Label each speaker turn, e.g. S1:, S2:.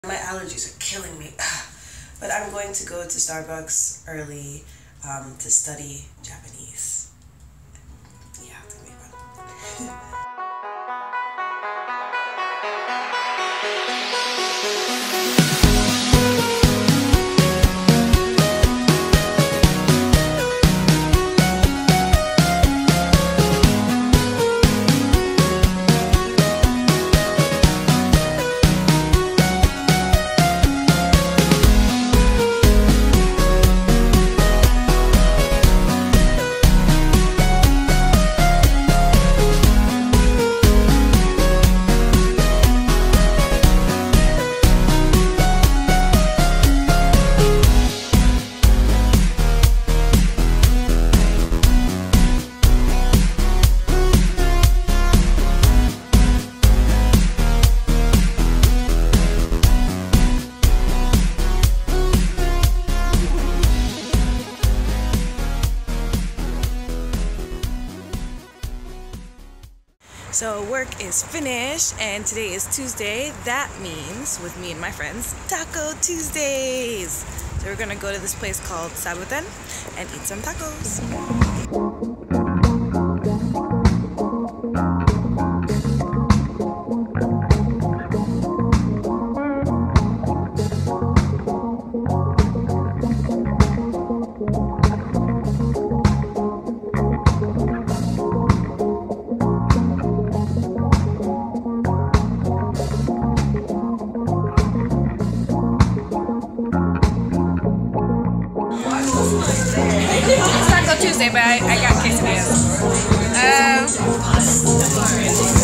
S1: My allergies are killing me, but I'm going to go to Starbucks early to study Japanese. Yeah, it's gonna be fun. So work is finished and today is Tuesday. That means, with me and my friends, Taco Tuesdays. So we're gonna go to this place called Saboten and eat some tacos.
S2: It's Taco Tuesday, but I got quesadillas.